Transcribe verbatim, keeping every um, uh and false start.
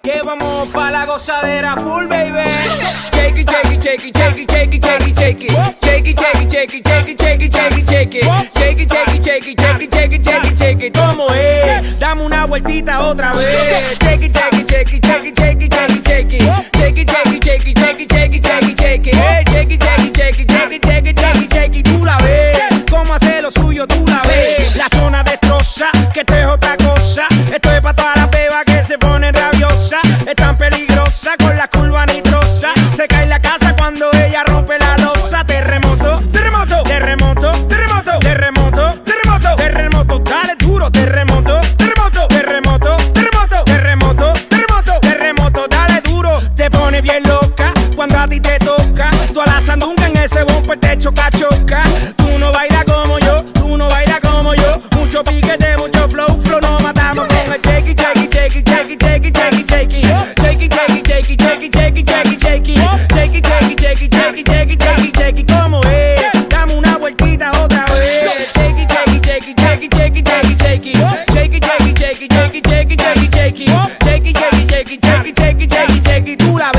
que vamos pa' la gozadera full, baby. Shake it, shake it, shake it, shake it, shake it, shake it, shake it. Shake it, shake it, shake it, shake it, shake it, shake it, shake it. Shake it, shake it, shake it, shake it, shake it, shake it, shake it. ¿Cómo es? Dame una vueltita otra vez. Shake it, shake it, shake it, shake it, shake it, shake it, shake it. Shake it, shake it, shake it, shake it, shake it, shake it, shake it. Shake it, shake it, shake it, shake it, shake it, shake it, shake it. Tú la ves, cómo hace lo suyo, tú la ves. La zona destroza, que esto es otra cosa. Esto es pa' todas las bebas que se ponen rabiosas. Es tan peligrosa con la curva nitrosa. Se cae la casa cuando ella rompe la losa. Terremoto, terremoto, terremoto, terremoto, terremoto, terremoto, terremoto, dale duro, terremoto, terremoto, terremoto, terremoto, terremoto, terremoto, terremoto, dale duro. Te pone bien loca cuando a ti te toca. Tú a la sandunga en ese bumper te choca, choca. Tú no bailas como yo, tú no bailas como yo. Mucho piquete, mucho flow, flow, nos matamos con el shake it, shake it, shake it, shake it, shake it, shake it, shake it. Shake it, shake it, shake it, shake it, shake it, shake it, shake it. Shake it, shake it, shake it, shake it, shake it, shake it, shake it. ¿Cómo es? Dame una vueltita otra vez. Shake it, shake it, shake it, shake it, shake it, shake it, shake it. Shake it, shake it, shake it, shake it, shake it, shake it, shake it. Shake it, shake it, shake it, shake it, shake it, shake it. Tú la ves.